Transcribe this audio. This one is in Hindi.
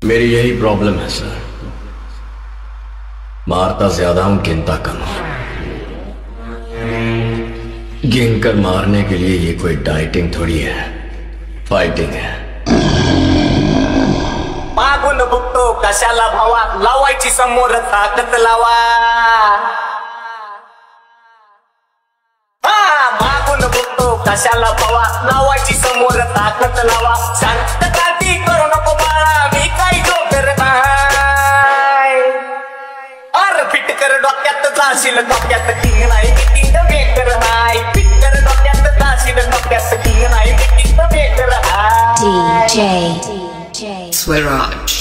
मेरी यही प्रॉब्लम है सर, मारता ज्यादा हूं गिनता कम हूं। गिनकर मारने के लिए ये कोई डाइटिंग थोड़ी है, फाइटिंग है। मागून बघतो कशाला भावा, लावायची समोर ताकद लावा। मागून बघतो कशाला भावा, लावायची समोर ताकद लावा। शांत काठी करू नको बाळा, मी काही जोकर नाही। अर फिट कर डोक्यात जाशील, डोक्यात किंग नाही, किंग मेकर नाही। फिट कर डोक्यात जाशील, डोक्यात किंग नाही, किंग मेकर नाही। DJ Swiraj.